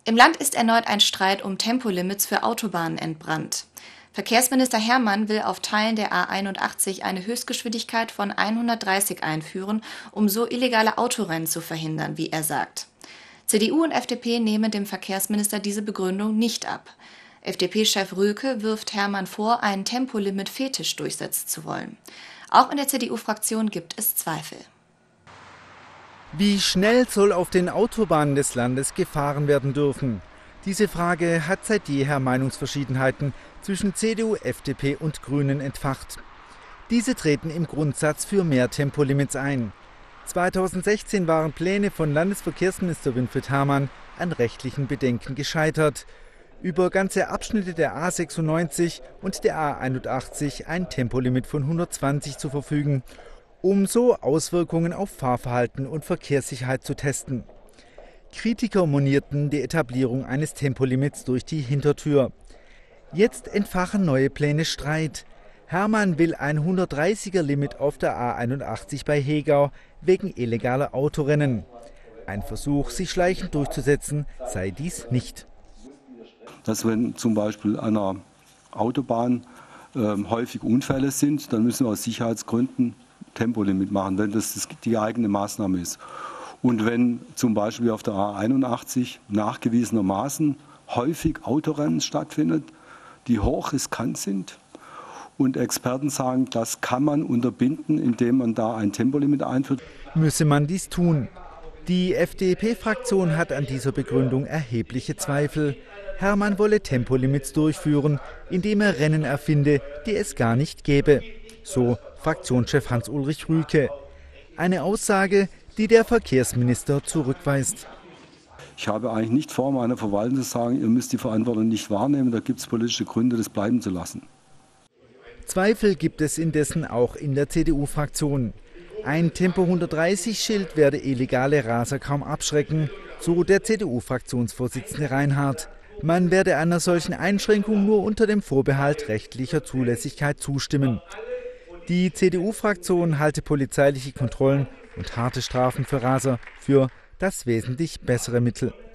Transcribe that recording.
Im Land ist erneut ein Streit um Tempolimits für Autobahnen entbrannt. Verkehrsminister Herrmann will auf Teilen der A81 eine Höchstgeschwindigkeit von 130 einführen, um so illegale Autorennen zu verhindern, wie er sagt. CDU und FDP nehmen dem Verkehrsminister diese Begründung nicht ab. FDP-Chef Röke wirft Herrmann vor, einen Tempolimit-Fetisch durchsetzen zu wollen. Auch in der CDU-Fraktion gibt es Zweifel. Wie schnell soll auf den Autobahnen des Landes gefahren werden dürfen? Diese Frage hat seit jeher Meinungsverschiedenheiten zwischen CDU, FDP und Grünen entfacht. Diese treten im Grundsatz für mehr Tempolimits ein. 2016 waren Pläne von Landesverkehrsminister Winfried Herrmann an rechtlichen Bedenken gescheitert, über ganze Abschnitte der A96 und der A81 ein Tempolimit von 120 zu verfügen, um so Auswirkungen auf Fahrverhalten und Verkehrssicherheit zu testen. Kritiker monierten die Etablierung eines Tempolimits durch die Hintertür. Jetzt entfachen neue Pläne Streit. Herrmann will ein 130er-Limit auf der A81 bei Hegau wegen illegaler Autorennen. Ein Versuch, sich schleichend durchzusetzen, sei dies nicht. Dass wenn zum Beispiel an einer Autobahn häufig Unfälle sind, dann müssen wir aus Sicherheitsgründen Tempolimit machen, wenn das die eigene Maßnahme ist. Und wenn zum Beispiel auf der A81 nachgewiesenermaßen häufig Autorennen stattfindet, die hoch riskant sind und Experten sagen, das kann man unterbinden, indem man da ein Tempolimit einführt, müsse man dies tun. Die FDP-Fraktion hat an dieser Begründung erhebliche Zweifel. Herrmann wolle Tempolimits durchführen, indem er Rennen erfinde, die es gar nicht gäbe. So Fraktionschef Hans-Ulrich Rüke. Eine Aussage, die der Verkehrsminister zurückweist. Ich habe eigentlich nicht vor, meiner Verwaltung zu sagen, ihr müsst die Verantwortung nicht wahrnehmen, da gibt es politische Gründe, das bleiben zu lassen. Zweifel gibt es indessen auch in der CDU-Fraktion. Ein Tempo-130-Schild werde illegale Raser kaum abschrecken, so der CDU-Fraktionsvorsitzende Reinhardt. Man werde einer solchen Einschränkung nur unter dem Vorbehalt rechtlicher Zulässigkeit zustimmen. Die CDU-Fraktion halte polizeiliche Kontrollen und harte Strafen für Raser für das wesentlich bessere Mittel.